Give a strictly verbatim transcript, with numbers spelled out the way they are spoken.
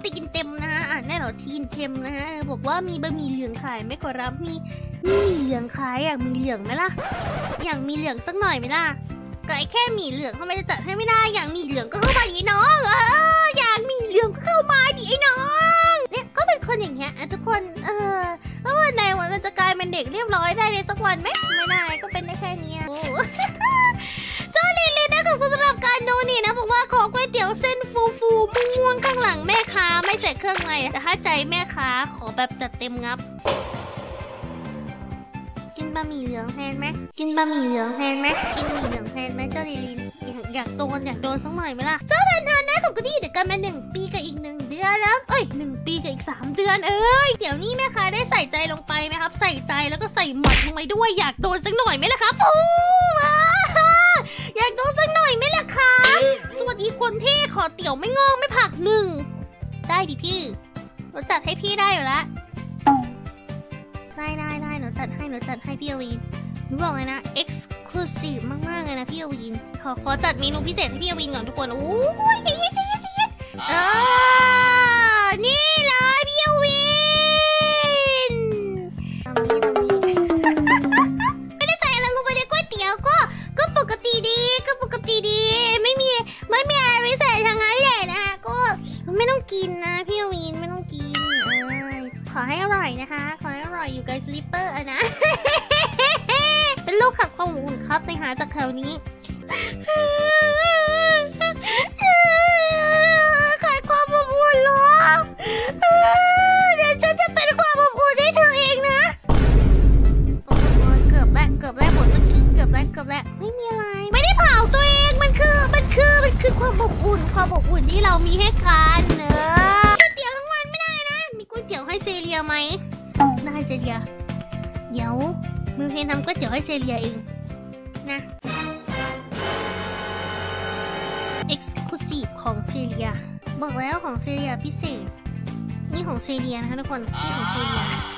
ตีนเต็มนะฮะอ่านได้เหรอทีนเต็มนะฮะบอกว่ามีบะหมี่เหลืองขายไม่ขอรับมีมีเหลืองขายอยากมีเหลืองไหมล่ะอยากมีเหลืองสักหน่อยไหมล่ะไก่แค่หมี่เหลืองทำไมจะจัดให้ไม่ได้อยากมีเหลืองก็เข้ามาดิน้องเอออยากมีเหลืองก็เข้ามาดิไอ้น้องเนี่ยก็เป็นคนอย่างเงี้ยทุกคนเออแล้ววันไหนวันมันจะกลายเป็นเด็กเรียบร้อยได้ในสักวันไหมไม่ได้ก็เป็นได้แค่นี้เจ้าลินลินนะขอบคุณสำหรับการดูนี่นะบอกว่าขอก๋วยเตี๋ยวเส้นฟูฟูม่วงข้างหลังแม่ค้าไม่ใส่เครื่องในแต่ถ้าใจแม่ค้าขอแบบจัดเต็มงับกินบะหมี่เหลืองแทนไหมกินบะหมี่เหลืองแทนไหมกินหมี่เหลืองแทนไหมเจ้าลิลินอยากอยากโดนอยากโดนสักหน่อยไหมล่ะเจ้าทันทันนะกับก็ดีเดี๋ยวกันมาหนึ่งปีกับอีกหนึ่งเดือนแล้วเอ้ยหนึ่งปีกับอีกสามเดือนเอ้ยเดี๋ยวนี้แม่ค้าได้ใส่ใจลงไปไหมครับใส่ใจแล้วก็ใส่หมัดลงไปด้วยอยากโดนสักหน่อยไหมล่ะครับฟูอยากโดนสักหน่อยไหมล่ะคะสวัสดีคนที่ขอเตี๋ยวไม่งอกไม่ผักหนึ่งได้ดิพี่เราจัดให้พี่ได้อยู่แล้วได้ได้ได้หนูจัดให้หนูจัดให้พี่อวีนหนูบอกเลยนะ exclusive มากๆเลยนะพี่อวีนขอขอจัดเมนูพิเศษให้พี่อวีนก่อนทุกคนโอ้ยเย็นเย็นเย็นเออนี่เลยพี่อวีนทำนี้ทำนี้ไม่ได้ใส่อะไรลงไปในก๋วยเตี๋ยวก็ก็ปกติดีก็ปกติดีไม่มีไม่มีอะไรพิเศษทั้งนั้นเลยนะก็ไม่ต้องกินนะพี่อวีนไม่ต้องกินขอให้อร่อยนะคะขอให้อร่อยอยู่ไกลสลิปเปอร์อะนะ เป็นลูกขับความอุ่นครับไปหาจากแถวนี้ขายความอบอุ่นหรอเดี๋ยวฉันจะเป็นความอบอุ่นให้เธอเองนะโอ้โหเกือบแล้วเกือบแล้วหมดเมื่อกี้เกือบแล้วเกือบแล้วไม่มีอะไรไม่ได้เผาตัวเองมันคือมันคือมันคือความอบอุ่นความอบอุ่นที่เรามีให้กันเนอะก๋วยเตี๋ยวทั้งวันไม่ได้นะมีก๋วยเตี๋ยวให้เซเลียไหมได้เซเลียเดี๋ยวมือเพนทำก๋วยเตี๋ยวให้เซเลียเองนะ Exclusive ของเซเลียบอกแล้วของเซเลียพิเศษนี่ของเซเลียนะคะทุกคนนี่ของเซเลีย